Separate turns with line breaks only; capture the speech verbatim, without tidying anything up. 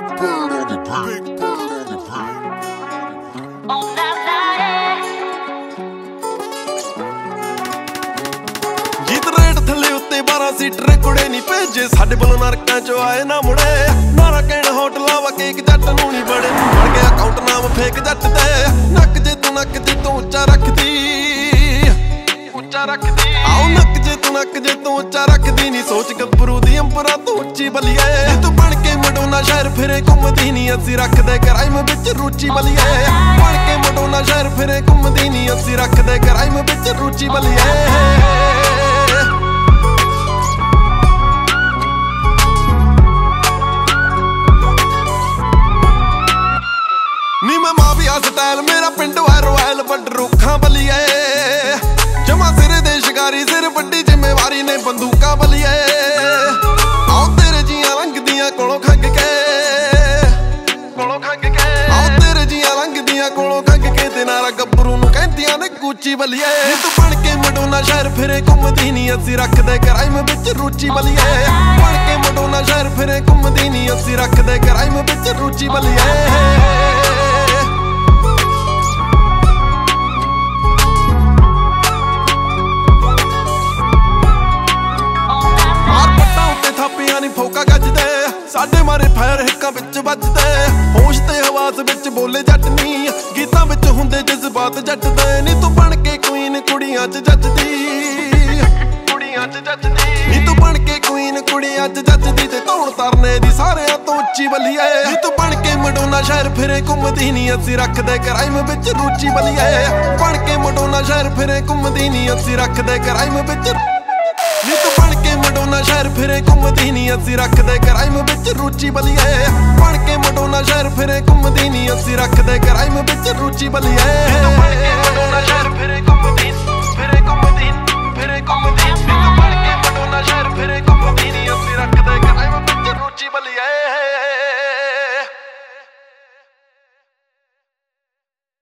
bird on the big bird on the big. Oh la la
जीत rate थले उत्ते बारह सीटर कुड़े नहीं भेजे साडे बलों नरकां चो आए ना मुड़े नारा कहण होटलां वा केक जट नूं नहीं बड़े बन गया अकाउंट नाम फेक जट दे नक जे तू नक जे तू उच्चा रखदी उच्चा रखदी आओ नक जे तू नक जे तू उच्चा रखदी नहीं सोच गब्बरू दी अंबरां तू उच्ची बलिए तू बन के मडोना शहर फिरे घुमदी नहीं असी रखदे क्राइम विच रुचि बलिए बन के मडोना शहर फिरे घुमदी नहीं असी रखदे क्राइम विच रुचि बलिए स्टाइल मेरा पिंड है रॉयल बड रुखा बलिए जमा सिर दे शिकारी सिर बड़ी जिम्मेवारी ने बंदूका बलिए आओ तेरे जियां रंग दियां कोलों खंग के कोलों खंग के आओ तेरे जियां रंग दियां कोलों खंग के ते नारा गब्बरू नूं कहंदियां ने गुच्ची बलिए तू बन के मडोना शहर फिरे घुमदी नहीं असी रखदे क्राइम विच रुचि बलिए बन के मडोना शहर फिरे घुमदी नहीं असी रखदे क्राइम विच रुचि बलिए फोका गजदे साडे मारे फायर हिक्कां विच वजदे होश ते हवास विच बोले जट नी गीतां विच हुंदे जज्बात जट दे नी तू बन के क्वीन कुड़ियां च जचदी कुड़ियां च जचदी नी तू बन के क्वीन कुड़ियां च जचदी ते धौण तरने दी सारियां तो उच्ची बलिए नी तू बन के मडोना शहर फिरे घुमदी नहीं असी रखदे क्राइम विच रुचि बलिए बन के मडोना शहर फिरे घुमदी नहीं असी रखदे क्राइम विच नी तू बन के मडोना शहर फिरे घुमदी नहीं असी रखदे क्राइम विच रुचि बलिए बन के मडोना शहर फिरे घुमदी नहीं असी रखदे क्राइम विच रुचि बलिए बन के मडोना शहर फिरे घुमदी